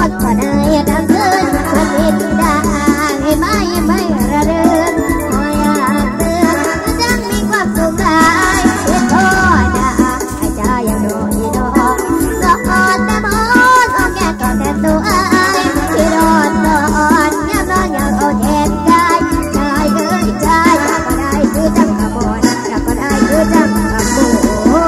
ดก็ได้ทั้งคืนวันนี้ได้ให้ไม่ระเริงคอยอยากเตือนจังมีความสุขหลายเห็นก็ได้ให้ใจยังโดนอีดอกก็อดแต่มอนก็แก่ก็แต่ตัวอายที่รอดยังนอนยังเอาเจ็บใจใจเอ้ยใจก็ได้คือจังกระบอนก็ได้คือจังกระบอน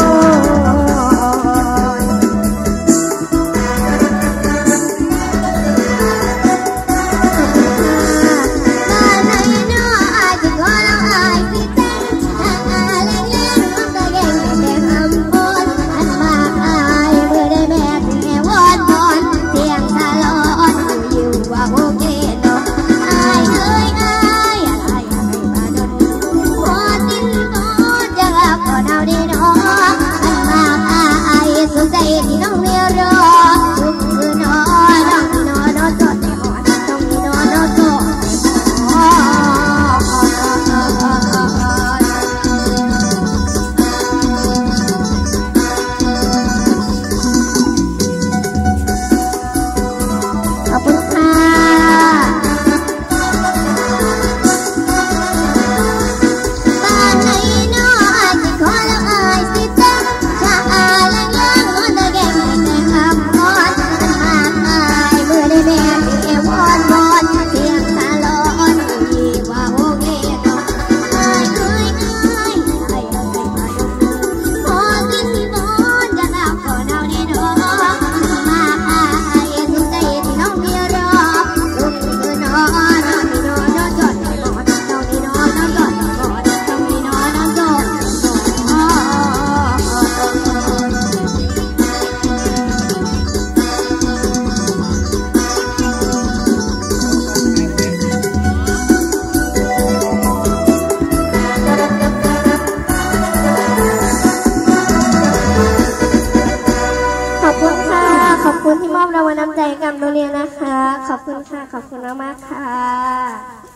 ขอบคุณที่มอบรางวัลน้ำใจกับโรงเรียนนะคะขอบคุณค่ะขอบคุณมากๆค่ะ